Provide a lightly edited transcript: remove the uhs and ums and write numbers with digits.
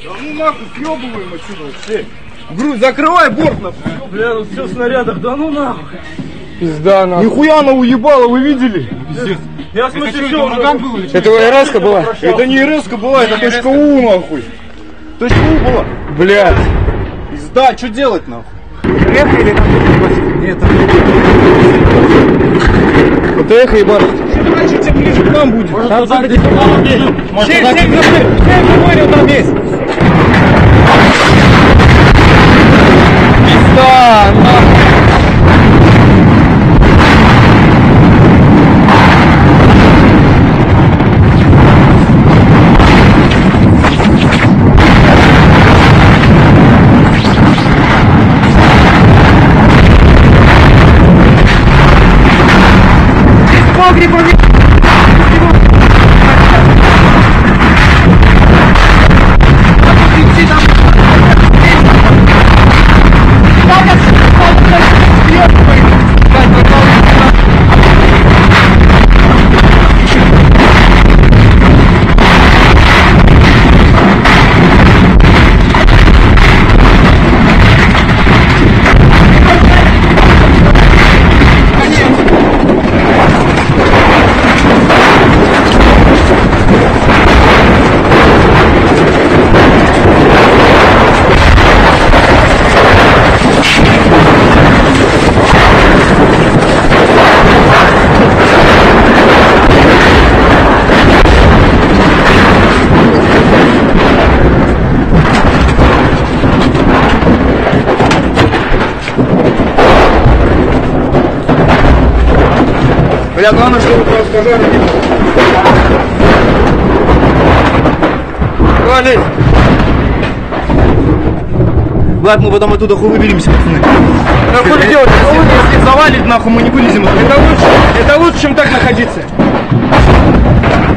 Да ну нахуй, съебываем отсюда все. Грудь, закрывай борт нахуй. Бля, тут все в снарядах, да ну нахуй. Пизда нахуй. Нихуя она уебала, вы видели? Пиздец. Я в смысле все уже... Это РС-ка была? Это не РС-ка была, это точка У нахуй. Точка У была. Блядь. Пизда, что делать нахуй? Эхо или там? Нет, там это эхо ебать. Чем дальше, тем ближе к нам будет. может, там где-то там есть. Семь там есть. Пизда, нахуй. Бля, главное, чтобы просто пожар не было. Валить! Ладно, мы потом оттуда хуй выберемся, пацаны. Да хуй делать, если завалит, нахуй мы не вылезем. Это лучше, чем так находиться.